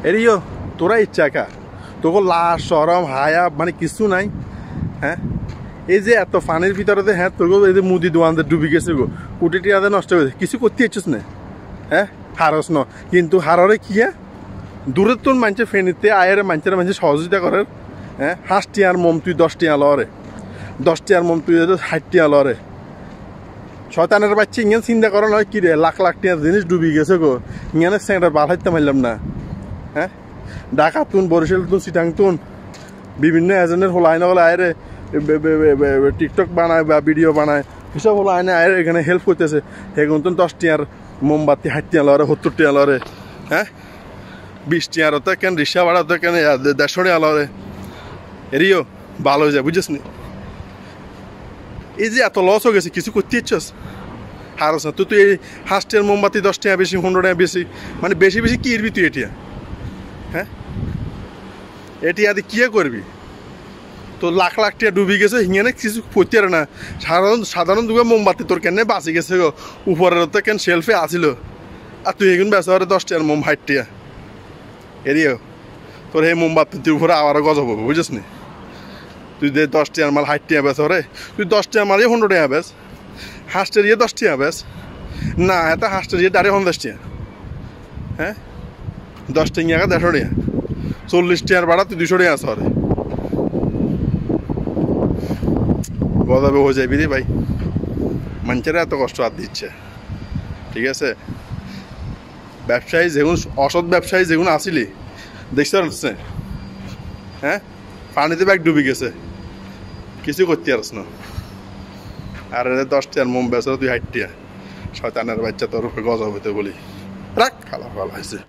এরিও তোরা ইচ্ছা কা তোকে লাশ সরম হায়া মানে কিছু নাই হ্যাঁ এই যে এত পানির ভিতরে হ্যাঁ তোর এই যে মুদি দোয়ানদের ডুবি গেছে গো কোটি টিয়াদের নষ্ট হয়েছে কিছু করতে ইচ্ছিস না হ্যাঁ হারস ন কিন্তু হাররে কি হ্যাঁ দূরের তোর মানুষের ফেনিতে আয়ের মানুষের সহযোগিতা করার হ্যাঁ 5 টিয়ার মম তুই 10 টিয়া লরে 10 টিয়ার মম তুই 60 টিয়া লরে শয়তানের বাচ্চা ইংন চিন্তা করো নয় কি রে লাখ লাখ টিয়ার জিনিস ডুবি গেছে গো ইংনে সেন্টার বার হাইতে মারলাম না হ্যাঁ ঢাকা তুন বরিশাল তুন চিটাং তুন বিভিন্ন এজেন্টের হলো আইনা হলে আয়রে টিকটক বানায় বা ভিডিও বানায় হিসাব হলো আইনে আয়ের এখানে হেল্প করতেছে এখন তো 10 টিয়ার মোমবাতি 60 টিয়া লরে 70 টিয়া লরে হ্যাঁ 20 টিয়ার তো কেন রিক্সা ভাড়া তো কেন 150 টিয়া লরে এরিও ভালো হয়ে যায় বুঝছিস নি এই যে এত লস হয়ে গেছে কিছু করতে ইচ্ছস হারস না তুই এই 5 টিয়ার মোমবাতি 10 টাকা বেশি 15 টাকা বেশি মানে বেশি বেশি কি ইরবি তুই এটা হ্যাঁ এটি আদি কি করবি তো লাখ লাখ টাকা ডুবি গেছে হিঙে কিছু করতে পারে না সাধারণ দুটো মোমবাতি তোর কেন বাঁচি গেছে গো উপরের তো কেন শেলফে আসিল আর তুই এখন বেসা 10 টাকার মোম 60 টাকা এরিও তোর এই মোমবাতির উপরে আবারও গজব হবে বুঝিস নি তুই 10 টাকার মাল 60 টাকা বেস রে তুই 10 টাকার মাল 15 টাকা বেস হাঁসটার 10 টাকা বেস না এটা হাঁসটার ডাইরেক্ট 50 টাকা হ্যাঁ 10 টাকা 150 টাকা 40 টাকার ভাড়া তুই 200 টাকা আসরে গজাবে হয়ে যাবি রে ভাই মানুষেরা এত কষ্ট আর দিচ্ছে ঠিক আছে ব্যবসায়ী যেগুলো অসৎ ব্যবসায়ী যেগুলো আসিলি দেখতে পারছে হ্যাঁ পানিতে ব্যাগ ডুবি গেছে কিছু করতে পারছ না আর 10 টাকার মোম বেচা তুই 60 টাকা শয়তানের বাচ্চা তোর উপরে গজব হইতে বলি রাখ খালা ভালো হয়েছে।